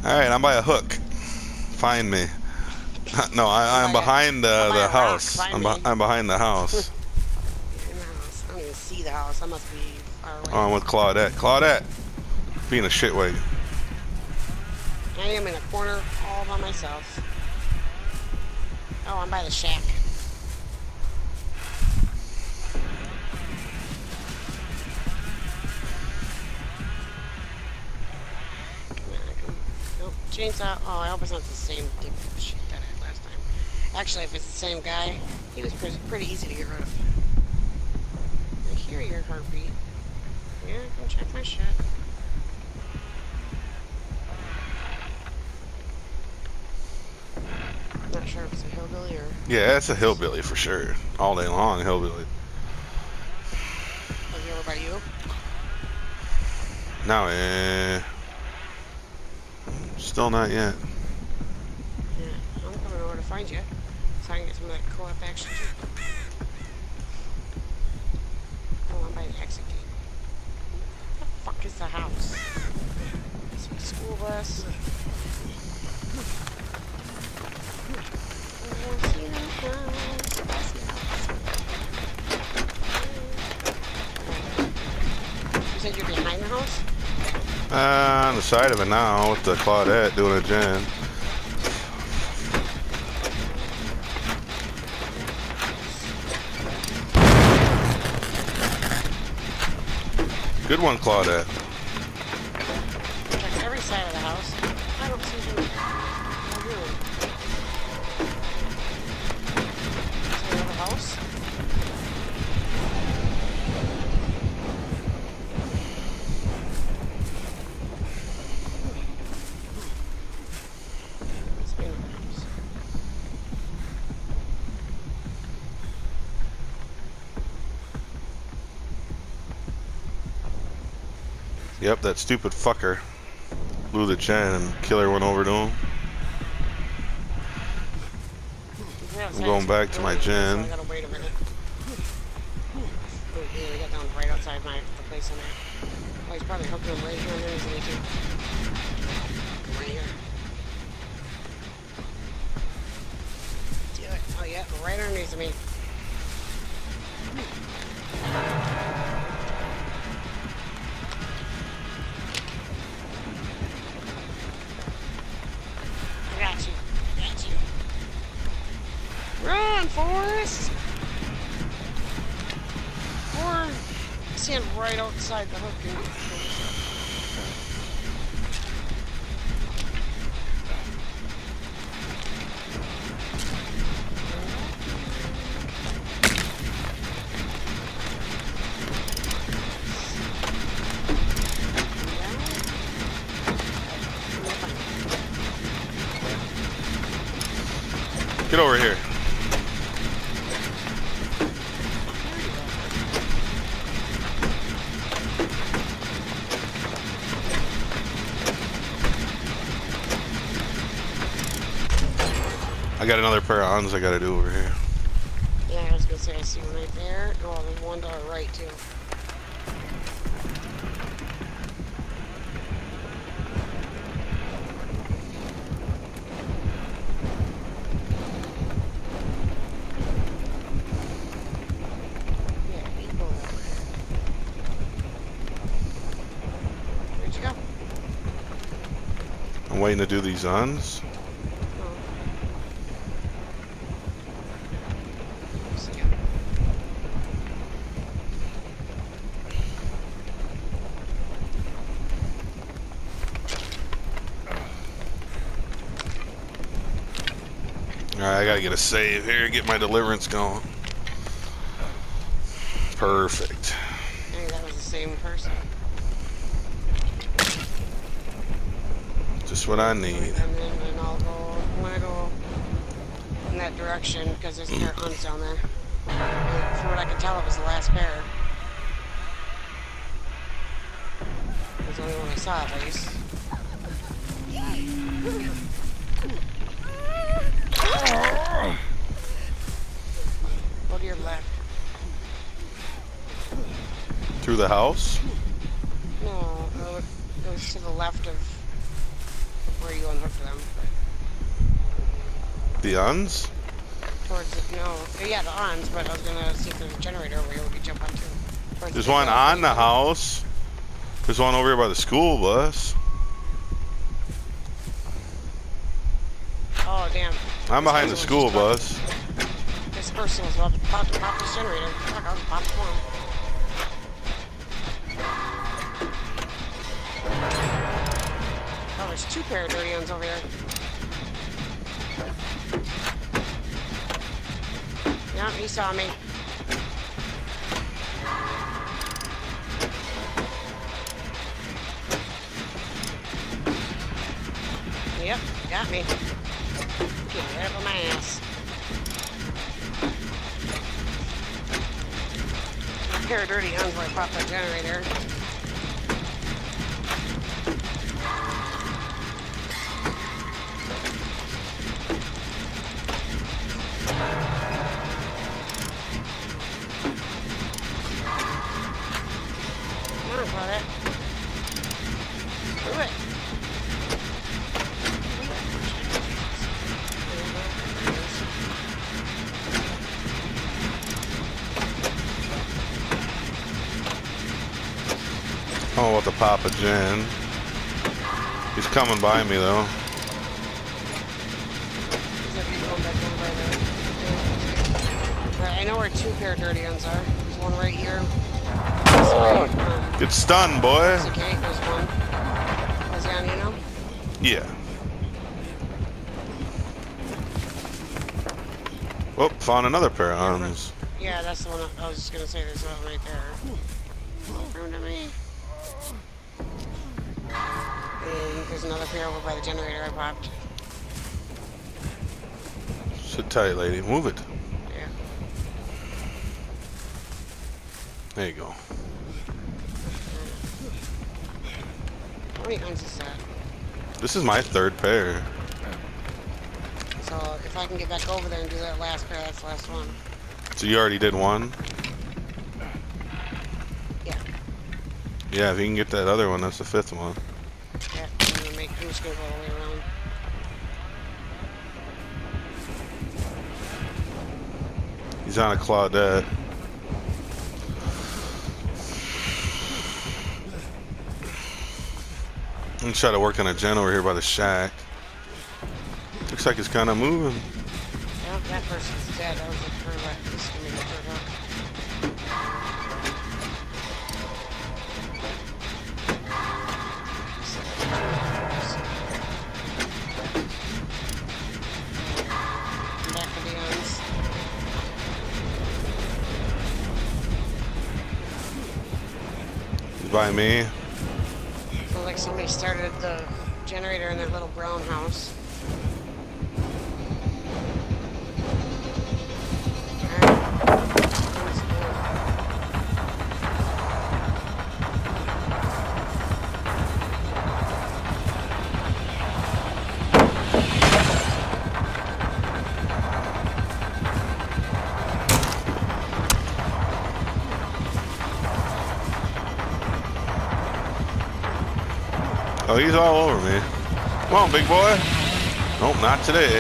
Alright, I'm by a hook. Find me. No, I'm behind the rock. house. Find me. I'm behind the house. You're in the house. I don't even see the house. I must be far away. Oh, I'm with Claudette. Claudette! Being a shitwig. I am in a corner all by myself. Oh, I'm by the shack. Nope, chainsaw. Oh, I hope it's not the same dip shit that I had last time. Actually, if it's the same guy, he was pretty easy to get rid of. I hear your heartbeat. Yeah, go check my shit. Not sure if it's a hillbilly or... Yeah, it's a hillbilly for sure. All day long, hillbilly. Was he over by you? No, still not yet. Yeah, I'm coming over to find you, so I can get some of that co-op action too. Oh, I'm by the exit gate. What the fuck is the house? Sweet school bus. Oh, see the house. I see the house. You said you're behind the house? On the side of it now with the Claudette doing a gen. Good one, Claudette. Check every side of the house. I don't see him. No room. Is there another house? Must be another house. Yep, that stupid fucker blew the gen and killer went over to him. I'm going back to my gen. I gotta wait a minute. Oh, yeah, we got down right outside the place I'm at. Oh, he's probably hooking him right here underneath me too. Right here. Do it. Oh yeah, right underneath me. I got you. Got you. Run, Forrest! Or stand right outside the hook and Get over here. I got another pair of ons I gotta do over here. yeah, I was gonna say I see one right there. Oh, there's one to our right too. Yeah, he pulled over. Where'd you go? I'm waiting to do these ons. Oh. See ya. Alright, I gotta get a save here, get my deliverance going. Perfect. I think that was the same person. Just what I need. And then I'll go. I'm gonna go in that direction because there's a pair of uns down there. And from what I can tell, it was the last pair. It was the only one I saw, at least. Go to your left. Through the house? No, it was to the left of where you unhooked them. The uns? Towards the, no, yeah, the ons, but I was gonna see if there's a generator over here we could jump onto. There's one on the house. There's one over here by the school bus. Oh, damn. I'm behind the school bus. This person was about to pop this generator. Fuck, I was about to pull him. Oh, there's two pair of dirty ones over there. Yeah, he saw me. Yep, got me. Get right up on my ass. A pair of dirty guns where I popped that generator. Come on, Claudette. Do it. Oh, what the Papa Jen. He's coming by me though. I know where two pair of dirty ones are. There's one right here. Get stunned, boy. Okay, there's one. Was he on you know? Yeah. Oh, found another pair of arms. Yeah, that's the one I was just gonna say. There's one right there. In front of me. And there's another pair over by the generator I popped. Sit tight, lady. Move it. Yeah. There you go. How many guns is that? This is my third pair. So if I can get back over there and do that last pair, that's the last one. So you already did one? Yeah. Yeah, if you can get that other one, that's the fifth one. Yeah. I'm just gonna go all the way around. He's on a Claudette. I'm trying to work on a gen over here by the shack. Looks like it's kind of moving. Well, that person's dead. I was looking for that. This is gonna be the third hook. Back to the ends. He's by me. Feels like somebody started the generator in that little brown house. Oh, he's all over me. Come on, big boy. Nope, not today.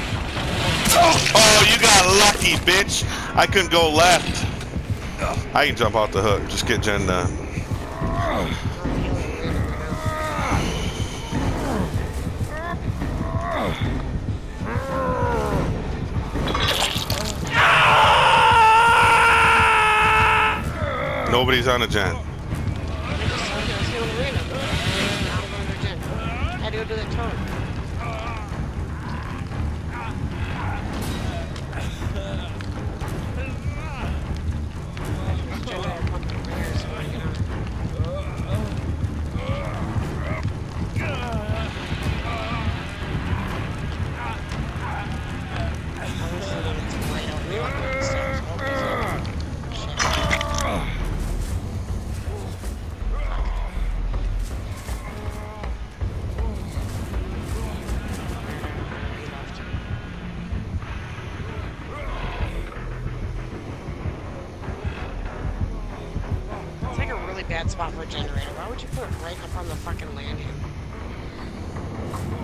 Oh, you got lucky, bitch. I couldn't go left. I can jump off the hook. Just get Jen done. Nobody's on a Jen. How do you do that toad? Bad spot for a generator. Why would you put it right up on the fucking landing?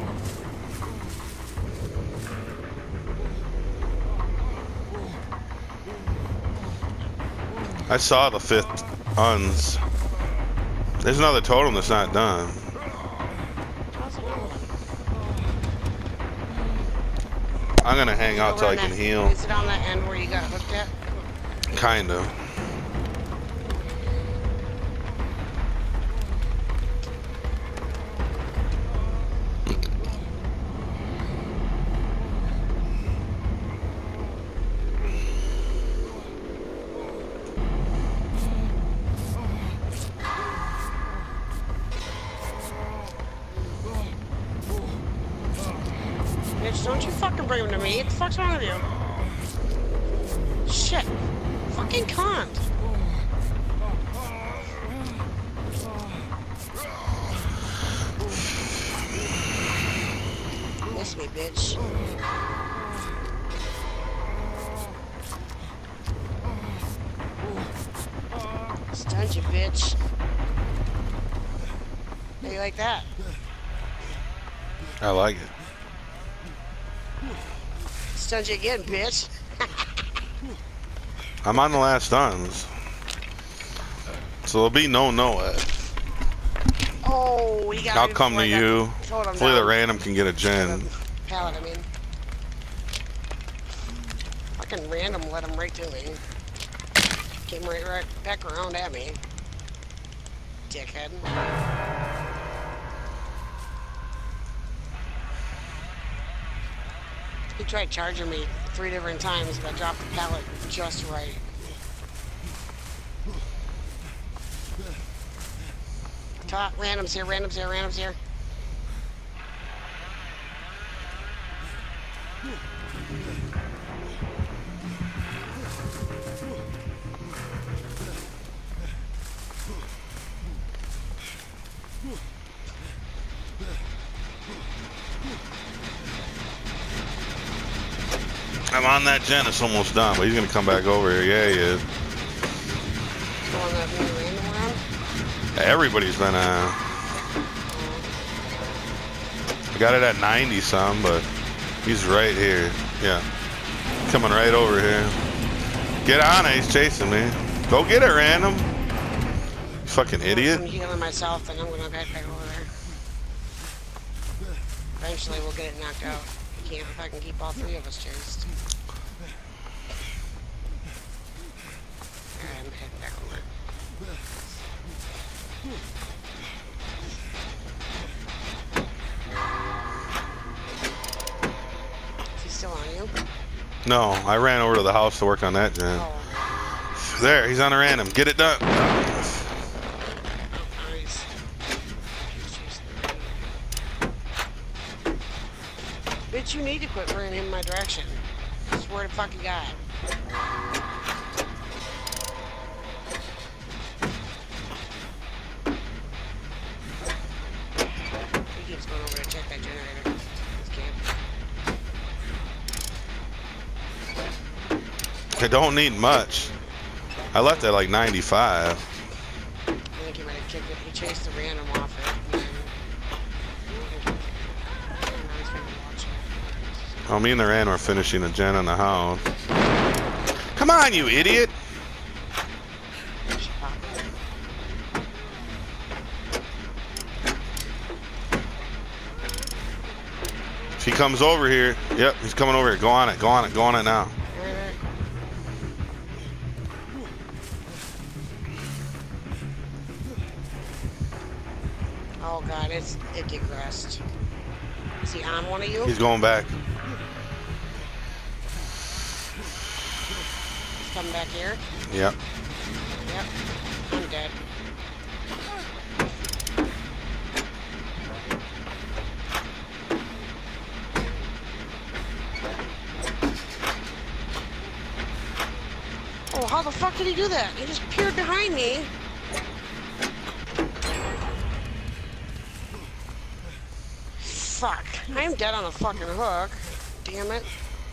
I saw the 5th uns. There's another totem that's not done. How's another one? I'm gonna hang out till I can heal. Is it on that end where you got hooked at? Kind of. Bitch, don't you fucking bring him to me. What the fuck's wrong with you? Shit. Fucking cunt. Miss me, bitch. Stunned you, bitch. How you like that? I like it. Stunned you again, bitch. I'm on the last uns. So there'll be no Noah. Oh, he got I'll me come before to I got you. told him Hopefully the down. random can get a gen. Pallet, I mean. Fucking random let him right to me. Came right back around at me. Dickhead. He tried charging me 3 different times, but I dropped the pallet just right. Top, randoms here, randoms here, randoms here. I'm on that gen. It's almost done, but he's gonna come back over here. Yeah, he is. Throwing that new random around. Everybody's been I got it at 90 some, but he's right here. Yeah. Coming right over here. Get on it, he's chasing me. Go get it, random. You fucking idiot. I'm healing myself, and I'm gonna head back over there. Eventually, we'll get it knocked out. If I can keep all 3 of us chased. Alright, I'm heading back over. Is he still on you? No, I ran over to the house to work on that gen. Oh. There, he's on a random. Get it done. Nice. Bitch, you need to quit running in my direction. I swear to fucking God. He keeps going over to check that generator. This camp. I don't need much. I left at like 95. I think he might have kicked it. He chased the random off it. Oh, me and the random are finishing a gen on the house. Come on, you idiot! If he comes over here, yep, he's coming over here. Go on it, go on it, go on it now. Oh God, it digressed. Is he on one of you? He's going back. He's coming back here? Yep. Yep. I'm dead. Oh, how the fuck did he do that? He just peered behind me. Fuck. I am dead on a fucking hook. Damn it.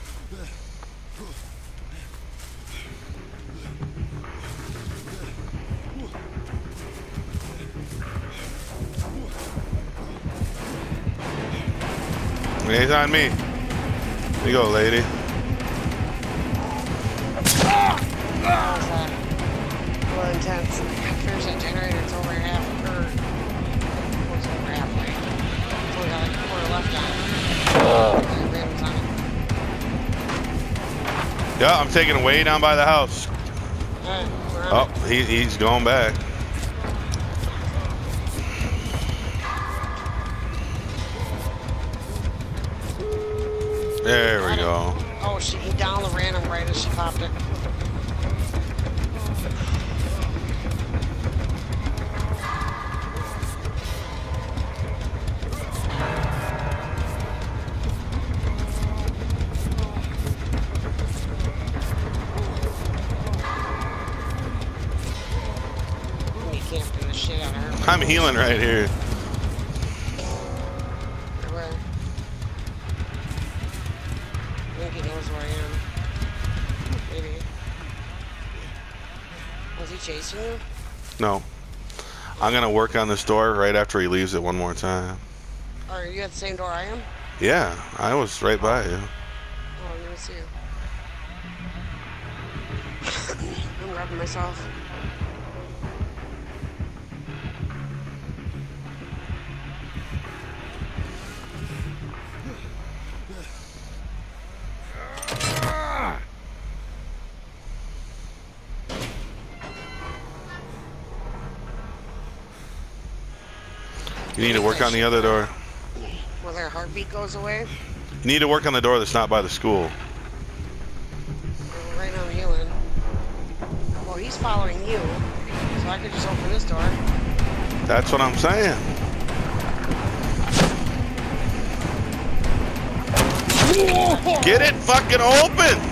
He's on me. Here you go, lady. little intense. I finished that generator. It's over half, or it's over halfway. It's only got like a quarter left on it. Rims on it. Yeah, I'm taking it way down by the house. Oh, he's going back. There we go. Oh, he down the random right as she popped it. I'm healing right here. Where? I think he knows where I am. Maybe. Was he chasing you? No. I'm gonna work on this door right after he leaves it one more time. Are you at the same door I am? Yeah, I was right by you. Oh, let me see you. I'm grabbing myself. You need to work on the other door. Where their heartbeat goes away? You need to work on the door that's not by the school. Well, right now I'm healing. Well, he's following you, so I could just open this door. That's what I'm saying. Get it fucking open!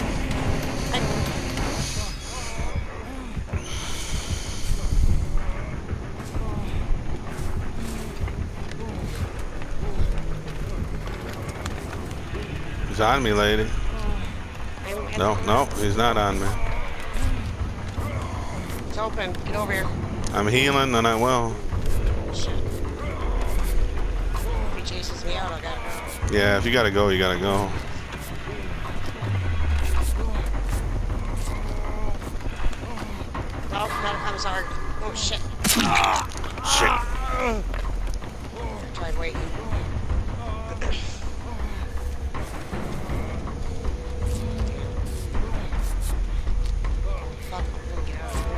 He's on me, lady. No, he's not on me. It's open. Get over here. I'm healing, and I will. Shit. If he chases me out, I gotta go. Yeah, if you gotta go, you gotta go. Oh, I'm sorry. Oh, shit. Shit. I tried waiting. Fuck, I'm gonna get out of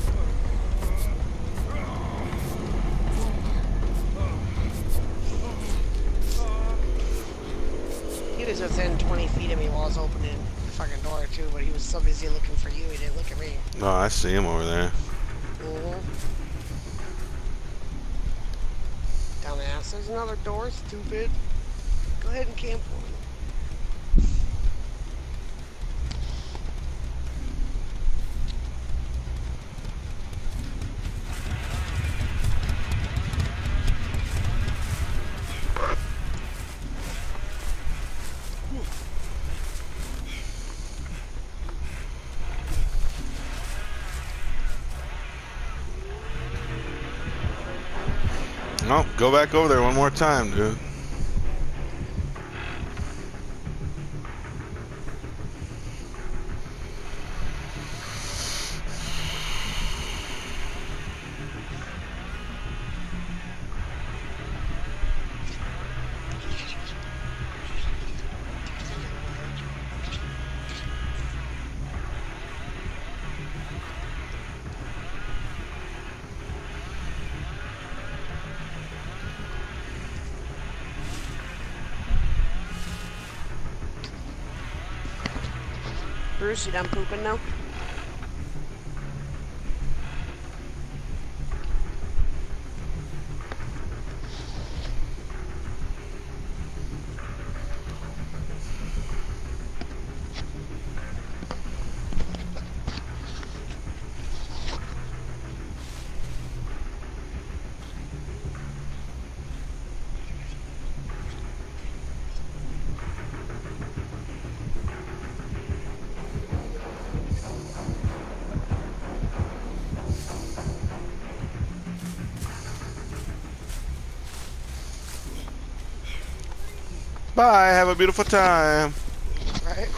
here. He was within 20 feet of me while I was opening the fucking door, too, but he was so busy looking for you, he didn't look at me. Oh, I see him over there. Dumbass, there's another door, stupid. Go ahead and camp one. No, go back over there one more time, dude. Bruce, you done pooping now? Bye, have a beautiful time. Right?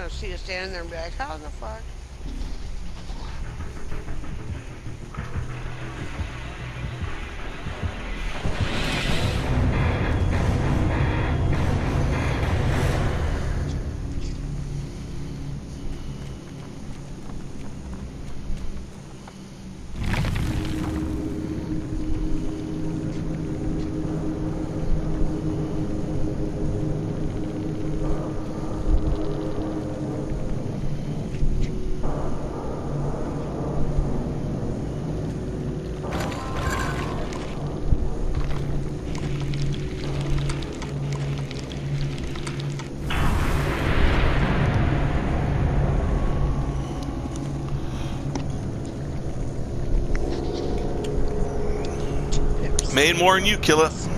gonna see you standing there and be like, how the fuck? Made more than you, kill it.